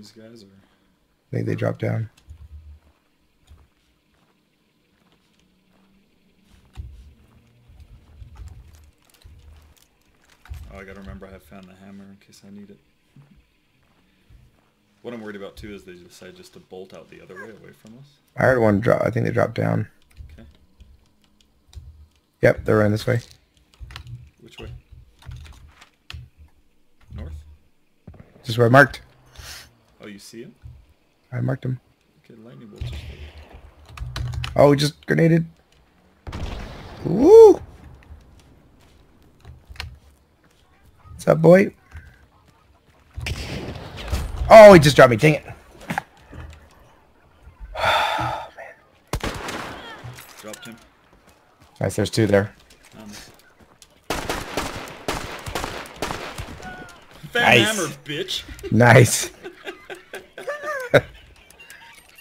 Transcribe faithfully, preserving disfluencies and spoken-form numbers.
these guys, or? I think they dropped down. Oh, I gotta remember I have found the hammer in case I need it. What I'm worried about too is they decide just to bolt out the other way, away from us. I heard one drop. I think they dropped down. Okay. Yep, they're running this way. Which way? North? This is where I marked. Oh, you see him? I marked him. Okay, lightning bolt just hit. Oh, we just grenaded. Woo! What's up, boy? Oh, he just dropped me. Dang it. Oh, man. Dropped him. Nice, there's two there. Um, Nice. hammer, bitch. Nice.